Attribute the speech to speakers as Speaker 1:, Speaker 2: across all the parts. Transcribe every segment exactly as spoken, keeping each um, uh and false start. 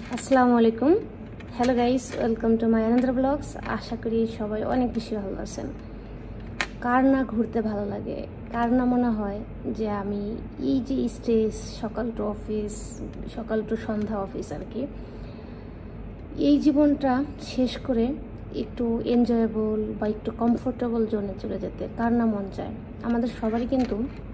Speaker 1: আসসালামু আলাইকুম। Hello guys, welcome to my Anand blogs. আশা করি সবাই অনেক বেশি ভালো আছেন। কার না ঘুরতে ভালো লাগে, কার না মনে হয় যে আমি এই যে স্ট্রেস, সকাল টু অফিস, সকাল টু সন্ধ্যা অফিস আর কি, এই জীবনটা শেষ করে একটু এনজয়েবল বা একটু কমফোর্টেবল জোনে চলে যেতে কার না মন চায়। আমাদের সবারই কিন্তু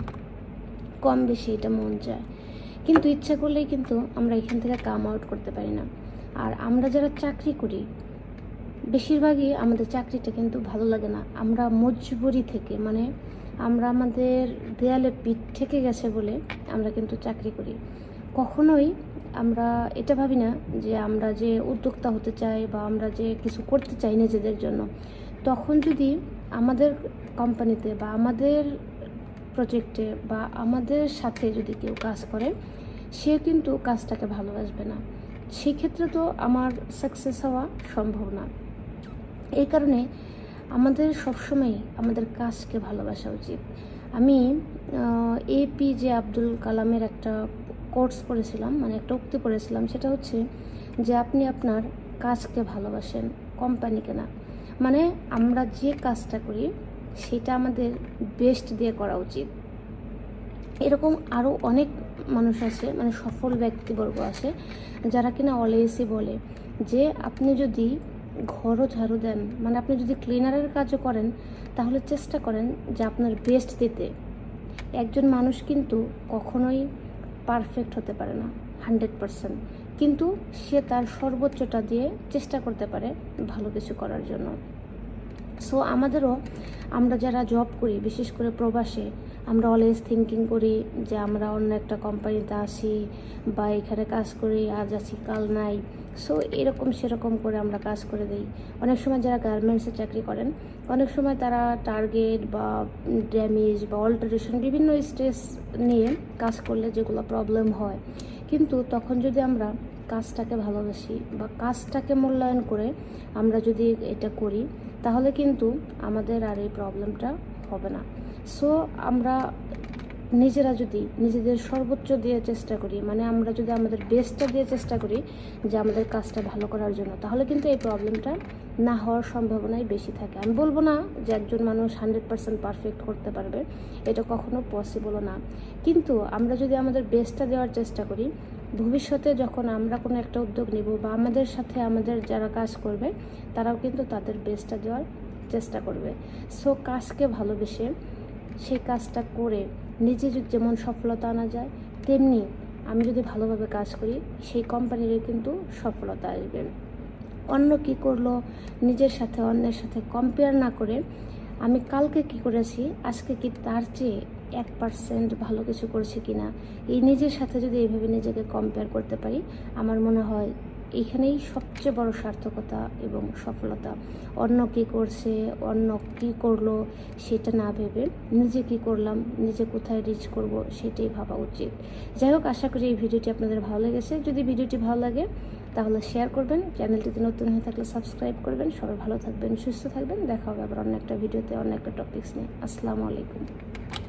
Speaker 1: কম বেশি এটা মন চায়, কিন্তু ইচ্ছা করলেই কিন্তু আমরা এখান থেকে কাম আউট করতে পারি না। আর আমরা যারা চাকরি করি, বেশিরভাগই আমাদের চাকরিটা কিন্তু ভালো লাগে না। আমরা মজবুরি থেকে, মানে আমরা আমাদের দেয়ালে পিঠ থেকে গেছে বলে আমরা কিন্তু চাকরি করি। কখনোই আমরা এটা ভাবি না যে আমরা যে উদ্যোক্তা হতে চাই বা আমরা যে কিছু করতে চাই নিজেদের জন্য, তখন যদি আমাদের কোম্পানিতে বা আমাদের প্রজেক্টে বা আমাদের সাথে যদি কেউ কাজ করে, সে কিন্তু কাজটাকে ভালোবাসবে না, সেক্ষেত্রে তো আমার সাকসেস হওয়া সম্ভব না। এই কারণে আমাদের সবসময় আমাদের কাজকে ভালোবাসা উচিত। আমি এপিজে আব্দুল কালামের একটা কোর্স পড়েছিলাম, মানে একটা উক্তি পড়েছিলাম, সেটা হচ্ছে যে আপনি আপনার কাজকে ভালোবাসেন, কোম্পানিকে না। মানে আমরা যে কাজটা করি সেটা আমাদের বেস্ট দিয়ে করা উচিত। এরকম আরও অনেক মানুষ আছে, মানে সফল ব্যক্তিবর্গ আছে যারা কিনা অলওয়েজই বলে যে আপনি যদি ঘরও ঝাড়ু দেন, মানে আপনি যদি ক্লিনারের কাজও করেন, তাহলে চেষ্টা করেন যে আপনার বেস্ট দিতে। একজন মানুষ কিন্তু কখনোই পারফেক্ট হতে পারে না হান্ড্রেড পারসেন্ট, কিন্তু সে তার সর্বোচ্চটা দিয়ে চেষ্টা করতে পারে ভালো কিছু করার জন্য। সো আমাদেরও, আমরা যারা জব করি, বিশেষ করে প্রবাসে, আমরা অলওয়েজ থিঙ্কিং করি যে আমরা অন্য একটা কোম্পানিতে আসি বা এখানে কাজ করি, আজ আছি কাল নাই। সো এরকম সেরকম করে আমরা কাজ করে দিই। অনেক সময় যারা গার্মেন্টসে চাকরি করেন, অনেক সময় তারা টার্গেট বা ড্যামেজ বা অল্টারেশন বিভিন্ন স্ট্রেস নিয়ে কাজ করলে যেগুলো প্রবলেম হয়, কিন্তু তখন যদি আমরা কাজটাকে ভালোবাসি বা কাজটাকে মূল্যায়ন করে আমরা যদি এটা করি, তাহলে কিন্তু আমাদের আর এই প্রবলেমটা হবে না। সো আমরা নিজেরা যদি নিজেদের সর্বোচ্চ দিয়ে চেষ্টা করি, মানে আমরা যদি আমাদের বেস্টটা দিয়ে চেষ্টা করি যে আমাদের কাজটা ভালো করার জন্য, তাহলে কিন্তু এই প্রবলেমটা না হওয়ার সম্ভাবনাই বেশি থাকে। আমি বলবো না যে একজন মানুষ হান্ড্রেড পার্সেন্ট পারফেক্ট করতে পারবে, এটা কখনো পসিবলও না, কিন্তু আমরা যদি আমাদের বেস্টটা দেওয়ার চেষ্টা করি, ভবিষ্যতে যখন আমরা কোনো একটা উদ্যোগ নেব বা আমাদের সাথে আমাদের যারা কাজ করবে, তারাও কিন্তু তাদের বেস্টটা দেওয়ার চেষ্টা করবে। সো কাজকে ভালোবেসে সেই কাজটা করে নিজে যদি যেমন সফলতা আনা যায়, তেমনি আমি যদি ভালোভাবে কাজ করি, সেই কোম্পানিরও কিন্তু সফলতা আসবে। অন্য কি করলো নিজের সাথে অন্যের সাথে কম্পেয়ার না করে, আমি কালকে কি করেছি, আজকে কি তার চেয়ে এক পার্সেন্ট ভালো কিছু করছি কিনা, এই নিজের সাথে যদি এইভাবে নিজেকে কম্পেয়ার করতে পারি, আমার মনে হয় এইখানেই সবচেয়ে বড় সার্থকতা এবং সফলতা। অন্য কী করছে, অন্য কী করলো সেটা না ভেবে নিজে কী করলাম, নিজে কোথায় রিচ করব, সেটাই ভাবা উচিত। যাই হোক, আশা করি এই ভিডিওটি আপনাদের ভালো লেগেছে। যদি ভিডিওটি ভালো লাগে তাহলে শেয়ার করবেন, চ্যানেলটিতে নতুন হয়ে থাকলে সাবস্ক্রাইব করবেন। সবাই ভালো থাকবেন, সুস্থ থাকবেন। দেখা হবে আবার অন্য একটা ভিডিওতে, অন্য একটা টপিকস নিয়ে। আসসালামু আলাইকুম।